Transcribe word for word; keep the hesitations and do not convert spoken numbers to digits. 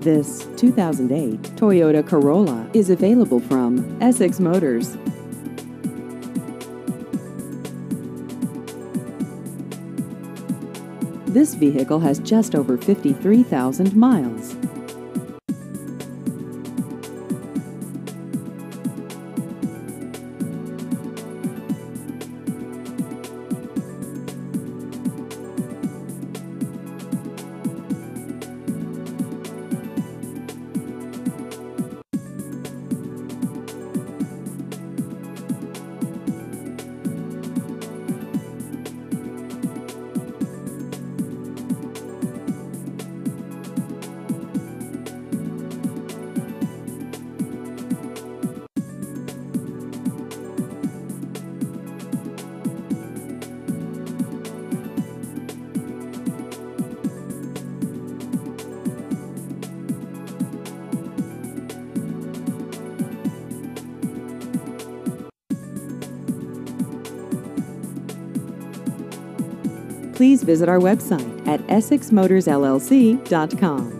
This two thousand eight Toyota Corolla is available from Essex Motors. This vehicle has just over fifty-three thousand miles. Please visit our website at essex motors L L C dot com.